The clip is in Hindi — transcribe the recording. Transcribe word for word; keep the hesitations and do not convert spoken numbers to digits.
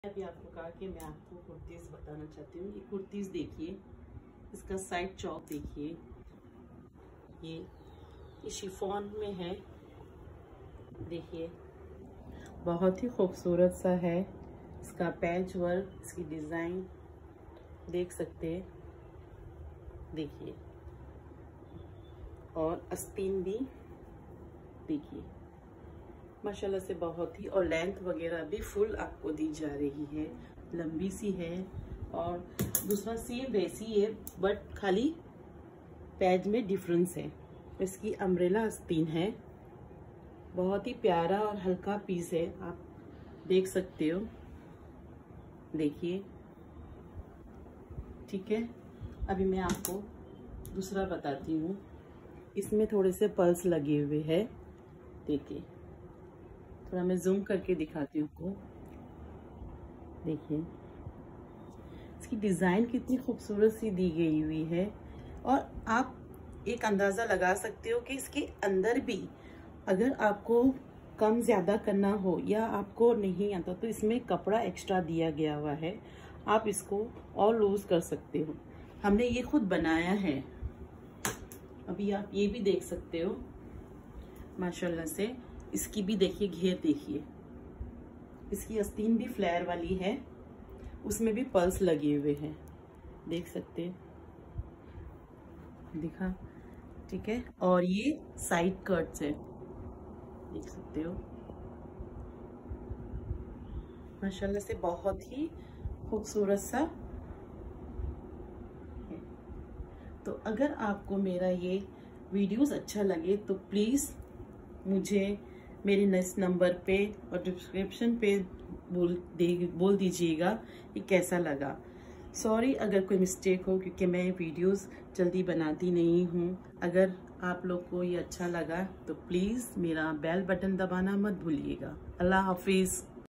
अभी आपको कहा कि मैं आपको कुर्तीज़ बताना चाहती हूँ। ये कुर्तीज़ देखिए, इसका साइड चौक देखिए, ये ये शिफॉन में है। देखिए बहुत ही खूबसूरत सा है। इसका पैच वर्क, इसकी डिज़ाइन देख सकते हैं। देखिए और आस्तीन भी देखिए माशाल्लाह से बहुत ही, और लेंथ वगैरह भी फुल आपको दी जा रही है, लंबी सी है। और दूसरा सेम वैसी है बट खाली पैच में डिफरेंस है। इसकी अम्ब्रेला आस्तीन है, बहुत ही प्यारा और हल्का पीस है, आप देख सकते हो। देखिए ठीक है। अभी मैं आपको दूसरा बताती हूँ। इसमें थोड़े से पल्स लगे हुए हैं। देखिए थोड़ा मैं जूम करके दिखाती हूँ आपको। देखिए इसकी डिज़ाइन कितनी खूबसूरत सी दी गई हुई है। और आप एक अंदाज़ा लगा सकते हो कि इसके अंदर भी अगर आपको कम ज़्यादा करना हो या आपको नहीं आता तो इसमें कपड़ा एक्स्ट्रा दिया गया हुआ है, आप इसको और लूज़ कर सकते हो। हमने ये खुद बनाया है। अभी आप ये भी देख सकते हो माशाल्लाह से। इसकी भी देखिए घेर देखिए, इसकी आस्तीन भी फ्लेयर वाली है, उसमें भी पल्स लगे हुए हैं, देख सकते हैं। दिखा ठीक है। और ये साइड कट्स है, देख सकते हो माशाल्लाह से, बहुत ही खूबसूरत सा है। तो अगर आपको मेरा ये वीडियोस अच्छा लगे तो प्लीज़ मुझे मेरे नेक्स्ट नंबर पे और डिस्क्रिप्शन पे बोल दे बोल दीजिएगा कि कैसा लगा। सॉरी अगर कोई मिस्टेक हो, क्योंकि मैं वीडियोस जल्दी बनाती नहीं हूँ। अगर आप लोग को ये अच्छा लगा तो प्लीज़ मेरा बेल बटन दबाना मत भूलिएगा। अल्लाह हाफिज़।